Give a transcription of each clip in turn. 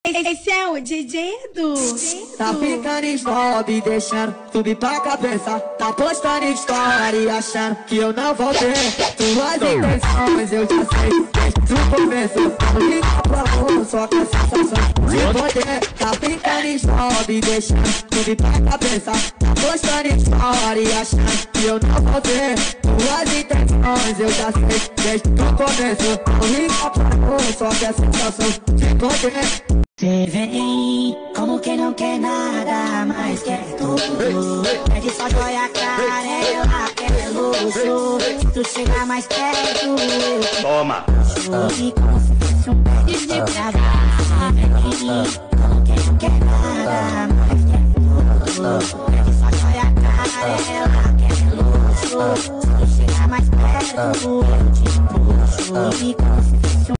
Esse é o DJ Edu. Tá ficando snob, deixando subir pra cabeça. Tá postando história achando que eu não vou ter tuas intenções, eu já sei desde o começo. Não liga pro amor, só com a sensação de poder. Tá ficando snob, deixando subir pra cabeça. Tá postando história achando que eu não vou ter tuas intenções, eu já sei desde o começo. Não liga pro amor, só com a sensação de poder. Cê vem como quem não quer nada, mas quer tudo. Pede só joia cara, ela quer luxo. Se tu chegar mais perto, eu te toma. e como se fosse um pé de quebra. Cê vem como quem não quer nada, mas quer tudo. Pede só joia cara, ela quer luxo. Se tu chegar mais perto, eu te puxo e como se fosse um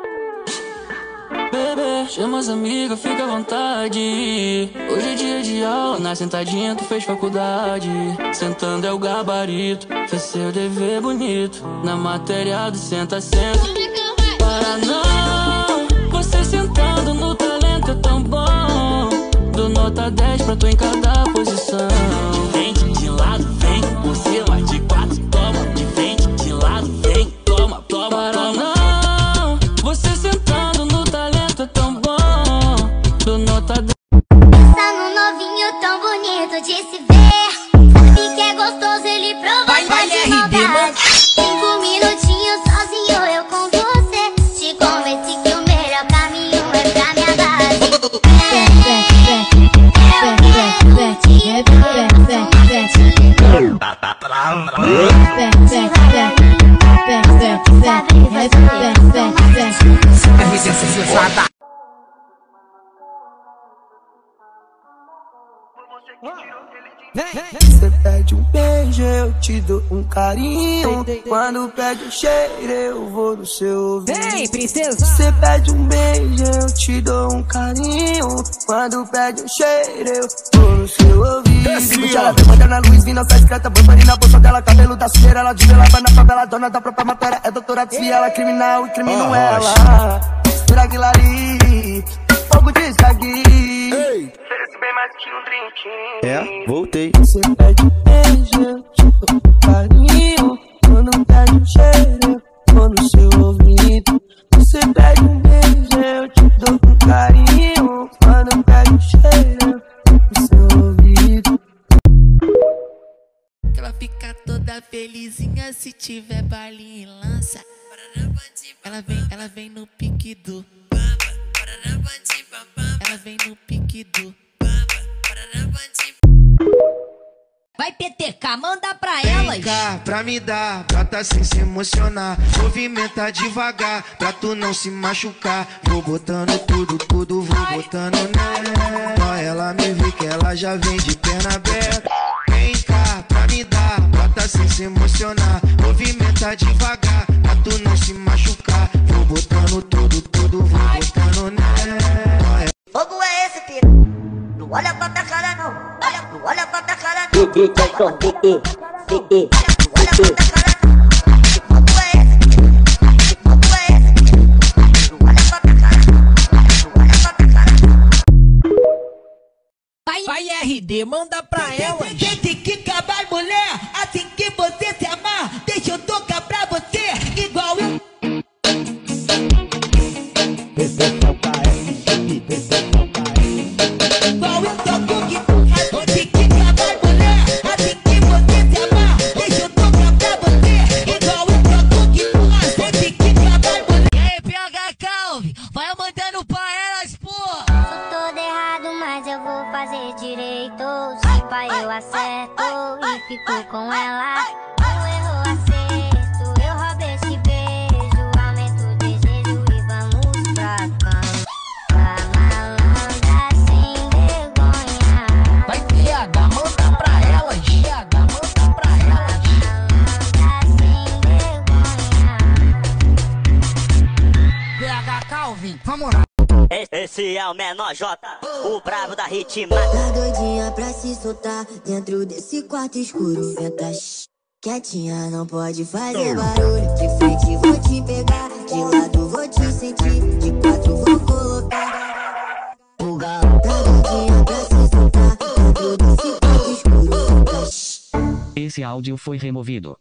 bebê, chama as amigas, fica à vontade. Hoje é dia de aula, na sentadinha tu fez faculdade. Sentando é o gabarito, fez seu dever bonito. Na matéria do senta. Para não, você sentando no talento é tão bom. Do nota 10 pra tu em cada posição. Vem de lado, vem, por cima de 4, toma. De frente, de lado, vem, toma, toma. Para não, você sentando no talento é tão bom. Do nota 10. Pensando novinho tão bonito de se ver. Sabe que é gostoso ele provar de maldade. 5 minutinhos sozinho eu com você. Te convenci que o melhor caminho é pra minha base. Você pede um beijo, eu te dou um carinho. Quando pede um cheiro, eu vou no seu ouvido. Vem, princesa. Você pede um beijo, eu te dou um carinho. Quando pede um cheiro, eu vou no seu ouvido. Puxa ela vem mandando a luz, vindo essa discreta. Bambarina na bolsa dela, cabelo da sujeira. Ela de vela, vai na favela, dona da própria matéria. É doutora desfia, ela é criminal e crimino ela. Mistura Guilari, fogo de escagui. Bem mais que um drink. É, voltei. Você pede um beijo, eu te dou um carinho. Quando pede um cheiro, eu vou no seu ouvido. Você pede um beijo, eu te dou um carinho. Quando pede um cheiro, eu vou no seu ouvido. Ela fica toda felizinha se tiver baile e lança. Ela vem no pique do. Ela vem no pique do. Vai PTK, manda pra elas. Vem cá pra me dar, brota sem se emocionar. Movimenta devagar, pra tu não se machucar. Vou botando tudo, vou botando nela. Só ela me vê que ela já vem de perna aberta. Vem cá pra me dar, brota sem se emocionar. Movimenta devagar, pra tu não se machucar. Vou botando tudo, vou botando nela. fogo é esse, filho? Não olha pra minha cara não. Não olha pra minha cara não. Não olha pra minha cara não. Que fogo é esse, filho? Que fogo é esse, filho? Não olha pra minha cara não. Não olha pra minha cara não. Vai RD, manda pra elas. Tem que acabar, mulher. Assim que você se amar, deixa eu tocar pra você. Igual eu. Igual eu toco guitarra. Tem que acabar, mulher. Assim que você se amar, deixa eu tocar pra você. Igual eu toco guitarra. Tem que acabar, mulher. E aí, PH Calvin, vai mandando pra elas, porra. Sou todo errado, mas eu vou fazer direito. Se pai eu acerto e fico com ela. O erro acerto, eu roubo esse beijo. Aumento o desejo e vamos pra cama. Pra malandra sem vergonha. Vai PH, manda pra elas. PH, manda pra elas. Malandra sem vergonha. PH Calvin, vamos lá. Esse é o menor J, o bravo da ritma. Tá doidinha pra se soltar dentro desse quarto escuro. Senta quietinha, não pode fazer barulho. De frente vou te pegar, de lado vou te sentir, de quatro vou colocar. Esse áudio foi removido.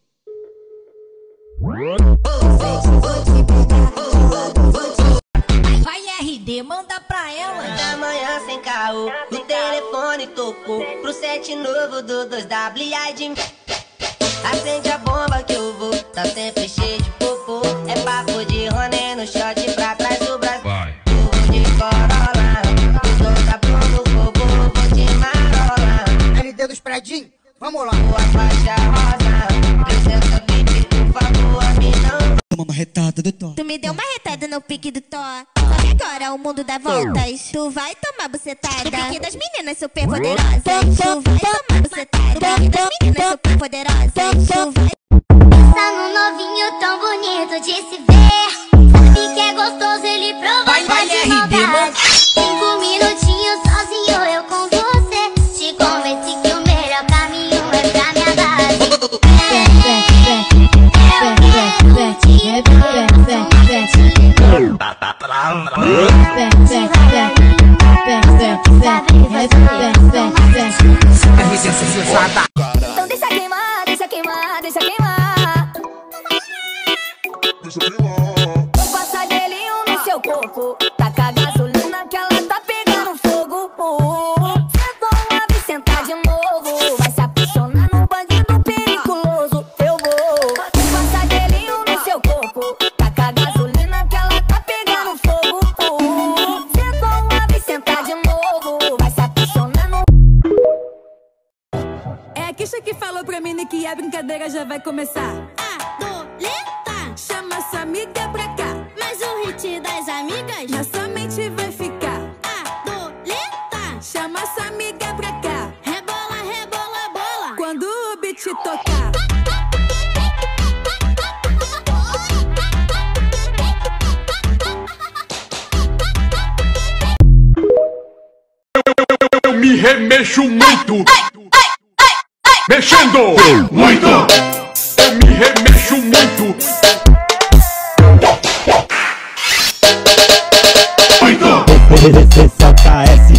Vai RD, manda pra ela. Da manhã sem carro, o telefone tocou pro set novo do 2WID. Acende a bomba que eu vou, tá sempre cheio de popô. É papo de Roné no shot pra trás do braço. Tubo de Corolla, os dois da promo, robô, vou te marolar. LD dos predinhos, vamos lá. Boa faixa rosa, licença pique, por favor, a mim não. Toma uma retada do Thor. Tu me deu uma retada no pique do Thor. Só que agora o mundo dá voltas. Tu vai tomar bucetada. No pique das meninas super poderosas. Tu vai tomar bucetada. No pique das meninas super poderosas. Tu vai. Pensa num novinho tão bonito de se ver. Sabe que é gostoso ele provar. Vai RD, manda. 5 minutinhos sozinho eu com você. Te convenci que o melhor caminho é pra minha base. Então deixa queimar, deixa queimar, deixa queimar. Vou passar gelinho no seu corpo. Taca a gasolina que ela tá pegando fogo. Sentou uma vez, sentar de novo. Vai se apaixonar num bandido periculoso. Eu vou passar gelinho no seu corpo. Taca a gasolina que ela tá pegando fogo. Sentou uma vez, sentar de novo. Vai se apaixonar num. É a Kisha que falou pra mim que a brincadeira já vai começar. Adoleta, Chama sua amiga pra cá. mas o hit das amigas. Na sua mente vai ficar. Adoleta, Chama sua amiga pra cá. rebola, rebola, bola. Quando o beat tocar. Eu me remexo muito. Mexendo muito. Eu me remexo muito. Muito. Você solta esse